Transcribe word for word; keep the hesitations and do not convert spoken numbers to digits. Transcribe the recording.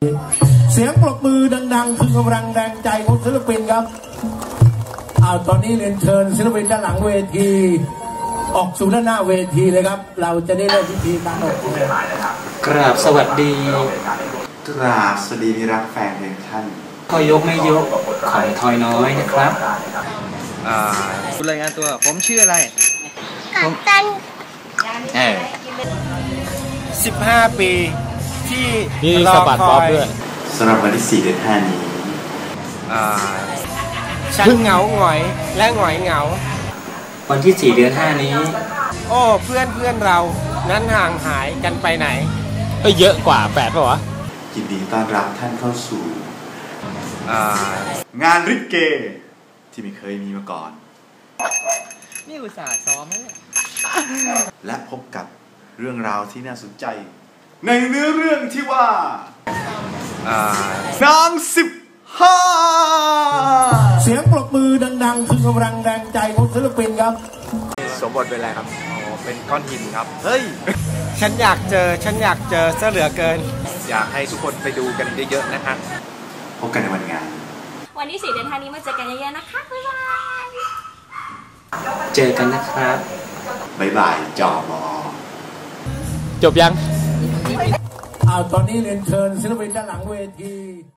เสียงปรบมือดังๆคือกำลังแรงใจของศิลปินครับเอาตอนนี้เรียนเชิญศิลปินด้านหลังเวทีออกสู่ด้านหน้าเวทีเลยครับเราจะได้เริ่มพิธีการออกกราบสวัสดีกราบสวัสดีที่รักแฟนเพลงท่านทอยยกไม่ยกของทอยน้อยนะครับอ่าคุณรายงานตัวผมชื่ออะไรกัปตันเออสิบห้าปีที่รอคอยสำหรับวันที่สี่เดือนห้านี้อ่าฉันเหงาหงอยและหงอยเหงาวันที่สี่เดือนห้านี้โอ้เพื่อนเพื่อนเรานั้นห่างหายกันไปไหนเอ้ยเยอะกว่าแปดป่ะวะยินดีต้อนรับท่านเข้าสู่งานริเกที่ไม่เคยมีมาก่อนนี่อุตส่าห์ซ้อมแล้วและพบกับเรื่องราวที่น่าสนใจในเนื้อเรื่องที่ว่านางสิบห้าเสียงปรบมือดังๆคือกำลังแรงใจของศิลปินครับสมบทเป็นอะไรครับอ๋อเป็นก้อนหินครับเฮ้ยฉันอยากเจอฉันอยากเจอเสื้อเหลือเกินอยากให้ทุกคนไปดูกันเยอะๆนะคะพบกันในวันงานวันที่สี่เดือนห้านี้มาเจอกันเยอะๆนะคะบ๊ายบายเจอกันนะครับบ๊ายบายจอมอจบยังเอาตอนนี้เรียนเชิญศิลปินด้านหลังเวที